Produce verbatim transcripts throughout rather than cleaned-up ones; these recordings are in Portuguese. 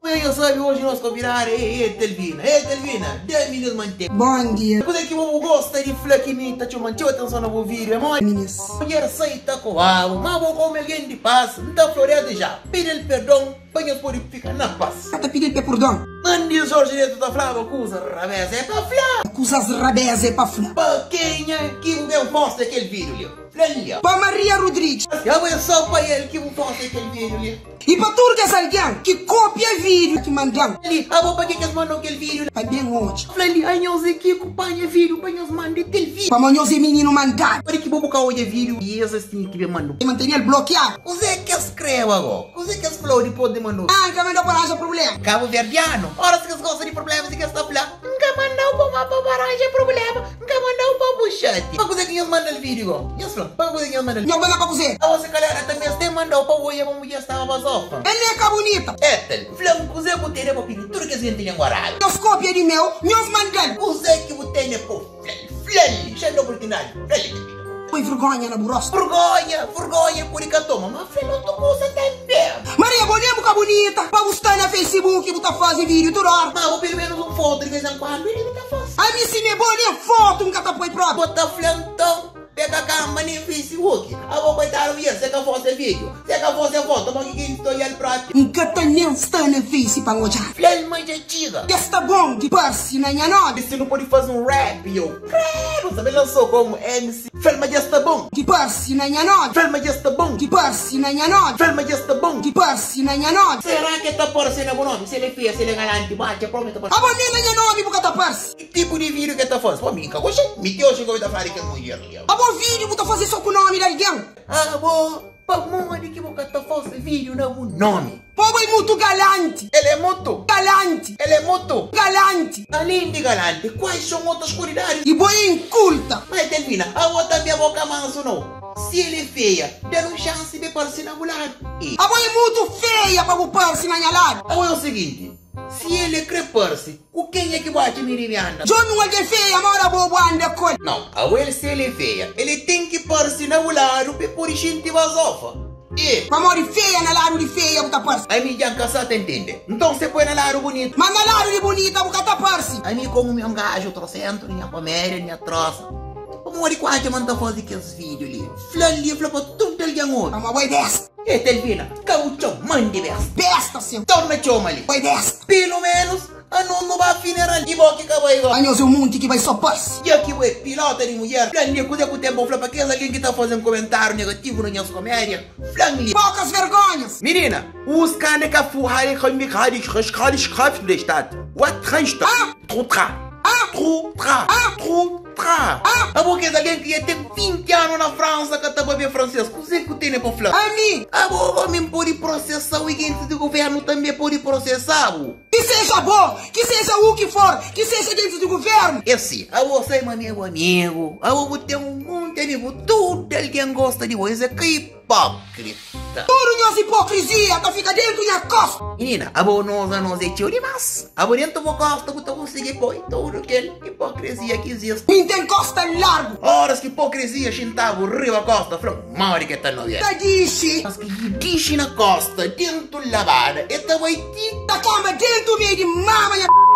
Eu sabe, hoje nós convidar é Telvina. É Telvina, dez minutos mantém. Bom dia. Coisa que eu gosto de flakimita, tio mantiu atenção no vídeo, é mãe. Mulher aceita com água, mas vou comer alguém de paz, não tá floresta já. Pede perdão, banha por ficar na paz. Tá pedindo perdão? Andy Jorge Neto tá falando, acusa rabeza, é pra falar. Acusas rabeza é pra falar. Pra quem é que eu posto aquele vídeo ali? Flalia. Pra Maria Rodrigues. Eu vou só pra ele que eu posto aquele vídeo ali. E pra Turgas alguém que copia vídeo que mandam. Ali, a boa pra que eles mandam aquele vídeo? Vai bem onde? Flalia, aí eu sei que acompanha vídeo, pra eles mandam aquele vídeo. Pra manhos e menino mandar. Para que vou buscar hoje vídeo e eles assim que me mandam. E manter ele bloqueado. O Zé que escreve agora. O Zé que escreve depois de mandar. Ah, que mandou para problema. Cabo Verdiano. Ora, se eles gostam de problemas e que está falando. Nunca mandou para uma paparagem problema. Nunca mandou para buchate. Para que eles mandam o vídeo. Yes, Flan. Para que eles mandam o vídeo. Não vai lá pra você. A você, galera, também você mandou para hoje a mulher estava para sofa. Ele é cá bonita. É, tal. Flan, o Zé que tem para pedir tudo que eles têm agora. Nós cópia de meu, nós mandam. O Zé que tem para Flan. Flan. Já não oportunidade. Flan. Põe vergonha na burrosa. Vergonha, vergonha, por que toma. Mas Flan, tu gosta também. Maria, bonita, cá bonita. Pra você na Facebook, você faz vídeo toda hora. Mas vou pelo menos um foto de vez em quando. Ele tá fácil. A mim se me bolinha foto, nunca tá põe pronto. Bota flantão. Pega a câmera no Facebook. Eu vou botar o vídeo. Se que fosse vídeo. Se que fosse foto. Mas que estou aí prato. Nunca tá nem está na face pra olhar. Flan, mãe de antiga. Que está bom de passe na minha nome. Se não pode fazer um rap, eu. Não sabe, lançou como M C. Flan, mas já está bom. Que passe na minha nome. Flan, mas já está bom. Que passe na minha nome. Flan, mas já está bom. Que passe na minha nome. Será que está por ser no nome? Se ele é feio, se ele é galante, bate, promete para. A bonita na minha nome, porque tá passe. Que tipo de vídeo que está fazendo? Pô, minha, oxe, me teu chegou e tá falando que é mulher. A bom vídeo, você fazer só com o nome de alguém. Ah, bom. Pra mãe que você tá fazendo vídeo não o nome. Povo é muito galante. Ele é muito. Galante. Ele é muito. Galante. Além de galante, quais são outras qualidades? E boi inculta. Mas Delvina, a outra minha boca manso não. Se ele é feia, dá um chance de parecer namorado. E A boi é muito feia para o passe na minha lado. agora é o seguinte, se ele crepar-se, o quem é que bate mirimianda? John não é feia, mora bobo anda cor. Não, agora se ele é feia, ele tem que parecer namorado para por gente vasofa. E Pra morrer feia na lado de feia, você passe. aí me já cansado entende. Então você põe na lado bonito. Mas na lado de bonita, você tá passe. Aí me como meu gajo, trocento, minha comédia, minha troça. Como ele quase manda fazer aqueles vídeos ali. Flalia, flapa tudo ali amor. Mas boi desta. E Telvina, cauchão, mãe de besta. Besta, sim. Torna choma ali. Boi desta. Pelo menos, a não não vai funeral. E boa que acabou aí, ó. Aí eu sou um monte que vai só passe. E aqui, ué, pilota de mulher. Flalia, coisa com o tempo, flapa, aquele alguém que tá fazendo comentário negativo nas minhas comédias. Flalia. Poucas vergonhas. Menina, os caras que furrarem com me caras, os caras escrevem de estado. What resta? Ah. Trutra. Ah. Trutra. Ah. Trutra. Ah. A boca é alguém que ia ter vinte anos na França que tá bem francês. Coisa que tem para falar. A mim. A boca me pode processar o agente do governo também pode processar. Que seja bom, que seja o que for, que seja dentro do governo. Esse, a você é meu amigo. A você tem um monte de amigo. Tudo alguém gosta de você. Que hipócrita. Tudo nossa hipocrisia, tá fica dentro da costa. Menina, a boa nós a nós é tio demais. A boa dentro da costa que tu consegue pôr tudo aquele hipocrisia que existe. Não tem costa largo. Horas que hipocrisia chintava o rio a costa. Falou, mori que tá no dia. Tá disse. Mas que diz na costa, dentro lavada. E tá vai ti. Tá cama dentro meio de mama.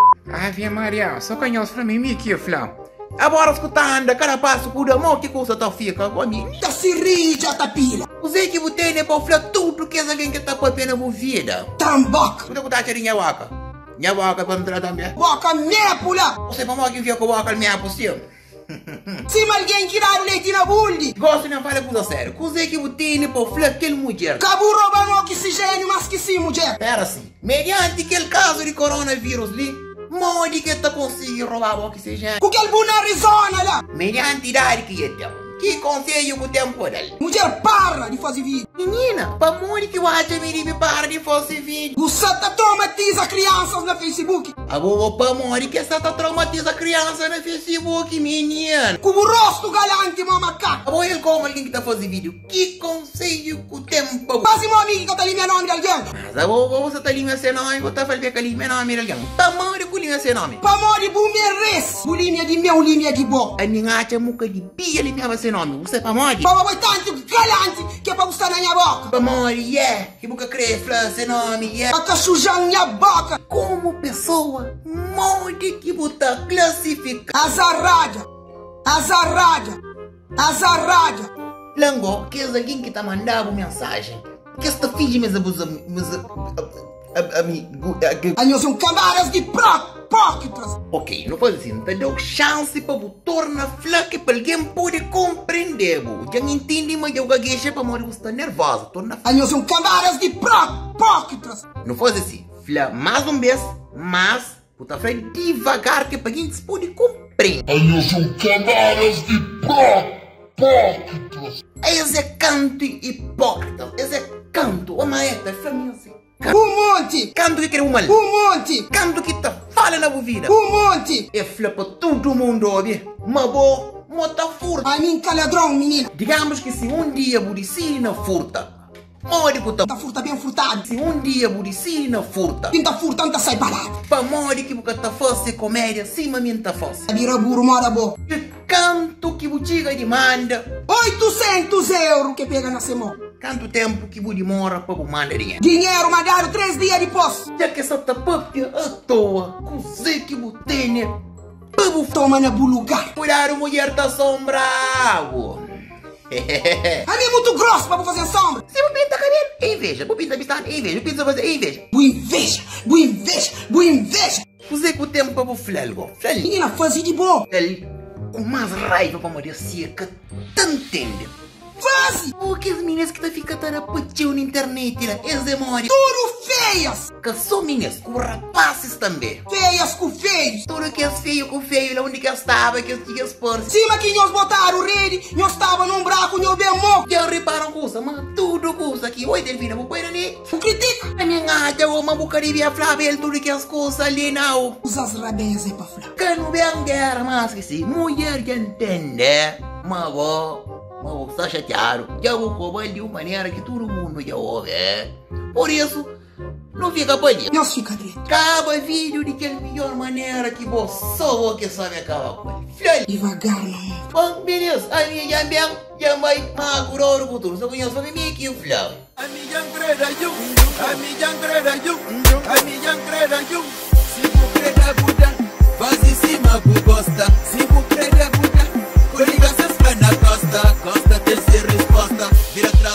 Ave Maria, só conheço pra mim aqui, Flão. Agora escutando, cada passo por amor que coisa tá fica com a mim. Tá se rija, tá pila. Usei que você tem para falar tudo que alguém que tá com a pena vida. Tamboca. Você tá tirando minha vaca. Minha vaca para entrar também. Boca mépula. Você para que via com a vaca minha possível. Se alguém tirar o leite na bulde. Gosto de falar coisa séria. Coisa que você tem para falar aquela mulher. Cabo rouba no oxigênio, mas que sim, mulher. Pera assim, mediante aquele caso de coronavírus ali, Modi que tá conseguindo roubar o oxigênio. Com aquele bu na Arizona lá. Mediante idade que é teu. Que conselho que tem por ali? Mulher, para de fazer vídeo. Menina, para Modi que o acha me para de fazer vídeo. Você tá traumatiza crianças no Facebook. Agora para Modi que essa tá traumatiza criança no Facebook, menina. Com o rosto galante, mamacaco. Agora ele como alguém que tá fazendo vídeo. Que conselho que tem para Quase meu amigo que tá ali meu nome de alguém. Mas agora você tá ali meu seu nome, você tá falando que ali meu nome de alguém. Tá Modi com ali seu nome. Pra morrer bumeres. Bulimia de meu, linha de bo. A minha acha muca de pia ali meu seu nome. Você é para Modi? Baba, vai tanto galante, que é pra gostar na minha boca. Amor, yeah, que nunca crê, flá, seu nome, yeah. Pra sujar minha boca. Como pessoa, monte que botar classificar. Azarrada, azarrada, azarrada. Lango, que é alguém que tá mandando mensagem. Que esta finge mesmo abusa, mas amigo. Aí são camadas de hipócritas. Ok, não faz assim, te dou chance para você tornar flaca para alguém poder compreender. Já entende, mas eu gagueja para morrer, você está nervosa. Torna Aí são camadas de hipócritas. Não faz assim, flá mais um vez, mas você tá falando devagar que para alguém pode compreender. Aí são camadas de hipócritas. Esse é canto hipócrita, esse é canto, uma maeta, família assim. Um monte, Canto que quer uma um monte, Canto que tá fala na vida. um monte. É flá para todo mundo, óbvio. Mas bom, mota furta. A mim caladrão, menina. Digamos que se um dia budicir na furta, morre puta. Tá furta bem furtado. Se um dia budicir na furta, Quem tá furtando tá sai balada. para morre que você tá fazendo comédia, cima minha tá fazendo. A vira burro, mora boa. Canto que você demanda, oitocentos euros que pega na semana. quanto tempo que você demora para você mandar dinheiro. Dinheiro mandado três dias depois. Já que essa tá papia à toa, cozer que você tem, né? Para você Toma na bom lugar. cuidar a mulher tá assombrado. A mim é muito grosso pra fazer sombra. Se você pinta cabelo, é inveja. Você pinta bistante, é inveja. Pinta fazer, é inveja. Boa inveja, boa inveja, boa inveja. Você com o tempo para você falar algo. Fale. Menina, faz de boa. Ele com mais raiva para morrer cerca, tanto entende. Faz. O que as meninas que tá ficando na putinha na internet, né? Eles demoram. Tudo feias. Que são meninas, com rapazes também. Feias com feios. Tudo que é feio com feio, lá onde que estava, que tinha expor. Cima que nós botaram o rede, nós estava num buraco, nós bem morto. Já reparam coisa, mas tudo coisa aqui. Oi, Delvina, vou pôr ali. Não critica. A minha gata, uma bucaribia flavel, tudo que as coisas ali não. Usa as rabeias aí pra falar. Que não vem guerra, mas que se mulher que entende, mas vou. Mas vou estar chateado. Já vou cobrar de uma maneira que todo mundo já ouve. Por isso, não fica pra ali. Nós fica direito. Acaba vídeo de que é a melhor maneira que você só que sabe acabar com ele. Filho. Devagar, mamãe. Bom, beleza. A minha já bem, já vai macurar o futuro. Só conheço a minha aqui, o filho. A minha greda you, a minha greda you, a minha greda you. Se você greda Buda, faz em cima que gosta. Se você greda Buda, com ligações na costa, costa tem ser resposta. Vira atrás.